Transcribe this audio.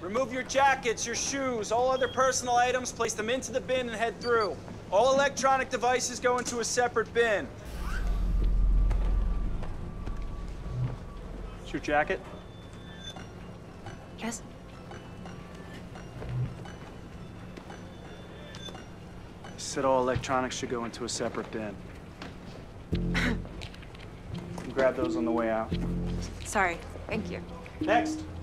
Remove your jackets, your shoes, all other personal items, place them into the bin and head through. All electronic devices go into a separate bin. It's your jacket? Yes. I said all electronics should go into a separate bin. Grab those on the way out. Sorry. Thank you. Next.